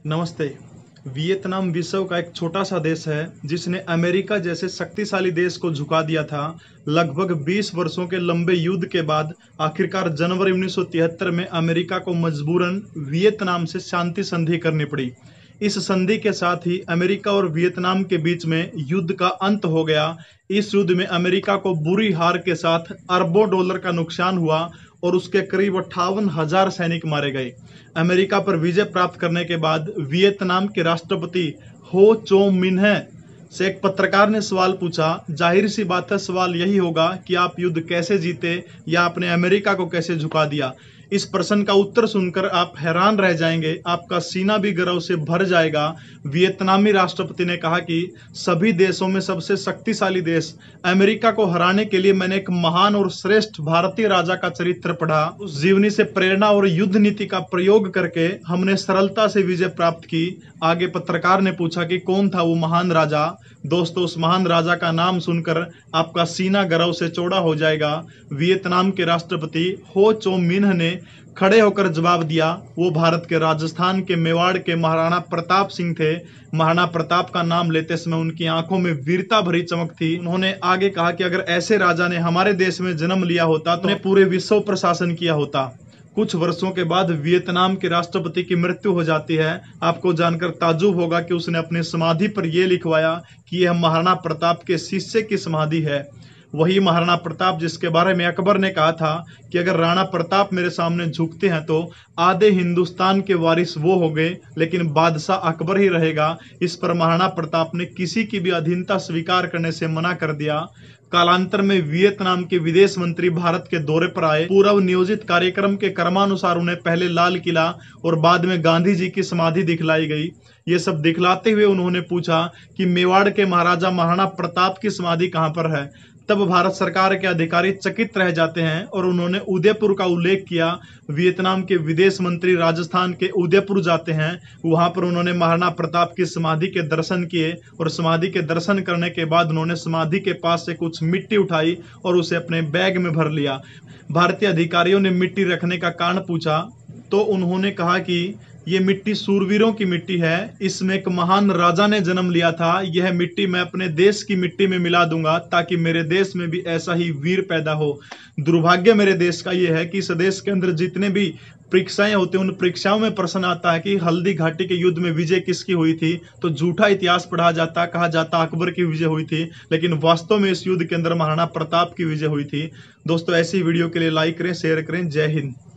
नमस्ते। वियतनाम विश्व का एक छोटा सा देश है जिसने अमेरिका जैसे शक्तिशाली देश को झुका दिया था। लगभग 20 वर्षों के लंबे युद्ध के बाद आखिरकार जनवरी 1973 में अमेरिका को मजबूरन वियतनाम से शांति संधि करनी पड़ी। इस संधि के साथ ही अमेरिका और वियतनाम के बीच में युद्ध का अंत हो गया। इस युद्ध में अमेरिका को बुरी हार के साथ अरबों डॉलर का नुकसान हुआ और उसके करीब 58,000 सैनिक मारे गए। अमेरिका पर विजय प्राप्त करने के बाद वियतनाम के राष्ट्रपति हो चो मिन्ह से एक पत्रकार ने सवाल पूछा। जाहिर सी बात है, सवाल यही होगा कि आप युद्ध कैसे जीते या आपने अमेरिका को कैसे झुका दिया। इस प्रश्न का उत्तर सुनकर आप हैरान रह जाएंगे, आपका सीना भी गर्व से भर जाएगा। वियतनामी राष्ट्रपति ने कहा कि सभी देशों में सबसे शक्तिशाली देश अमेरिका को हराने के लिए मैंने एक महान और श्रेष्ठ भारतीय राजा का चरित्र पढ़ा। उस जीवनी से प्रेरणा और युद्ध नीति का प्रयोग करके हमने सरलता से विजय प्राप्त की। आगे पत्रकार ने पूछा कि कौन था वो महान राजा। दोस्तों, उस महान राजा का नाम सुनकर आपका सीना गर्व से चौड़ा हो जाएगा। वियतनाम के राष्ट्रपति हो चो मिन्ह ने खड़े होकर जवाब दिया। वो भारत के राजस्थान के मेवाड़ के महाराणा प्रताप सिंह थे। महाराणा प्रताप का नाम लेते समय उनकी आंखों में वीरता भरी चमक थी। उन्होंने आगे कहा कि अगर ऐसे राजा ने हमारे देश में जन्म लिया होता तो उन्हें पूरे विश्व पर शासन किया होता। कुछ वर्षों के बाद वियतनाम के राष्ट्रपति की मृत्यु हो जाती है। आपको जानकर ताज्जुब होगा कि उसने अपनी समाधि पर यह लिखवाया कि यह महाराणा प्रताप के शिष्य की समाधि है। वही महाराणा प्रताप जिसके बारे में अकबर ने कहा था कि अगर राणा प्रताप मेरे सामने झुकते हैं तो आधे हिंदुस्तान के वारिस वो हो गए, लेकिन बादशाह अकबर ही रहेगा। इस पर महाराणा प्रताप ने किसी की भी अधीनता स्वीकार करने से मना कर दिया। कालांतर में वियतनाम के विदेश मंत्री भारत के दौरे पर आए। पूर्व नियोजित कार्यक्रम के क्रमानुसार उन्हें पहले लाल किला और बाद में गांधी जी की समाधि दिखलाई गई। ये सब दिखलाते हुए उन्होंने पूछा कि मेवाड़ के महाराजा महाराणा प्रताप की समाधि कहां पर है। तब भारत सरकार के अधिकारी चकित रह जाते हैं और उन्होंने उदयपुर का उल्लेख किया। वियतनाम के विदेश मंत्री राजस्थान के उदयपुर जाते हैं। वहां पर उन्होंने महाराणा प्रताप की समाधि के दर्शन किए और समाधि के दर्शन करने के बाद उन्होंने समाधि के पास से कुछ मिट्टी उठाई और उसे अपने बैग में भर लिया। भारतीय अधिकारियों ने मिट्टी रखने का कारण पूछा तो उन्होंने कहा कि ये मिट्टी सूरवीरों की मिट्टी है, इसमें एक महान राजा ने जन्म लिया था। यह मिट्टी मैं अपने देश की मिट्टी में मिला दूंगा ताकि मेरे देश में भी ऐसा ही वीर पैदा हो। दुर्भाग्य मेरे देश का यह है कि इस देश के अंदर जितने भी परीक्षाएं होती हैं उन परीक्षाओं में प्रश्न आता है कि हल्दी घाटी के युद्ध में विजय किसकी हुई थी, तो झूठा इतिहास पढ़ा जाता, कहा जाता अकबर की विजय हुई थी, लेकिन वास्तव में इस युद्ध के अंदर महाराणा प्रताप की विजय हुई थी। दोस्तों, ऐसी वीडियो के लिए लाइक करें, शेयर करें। जय हिंद।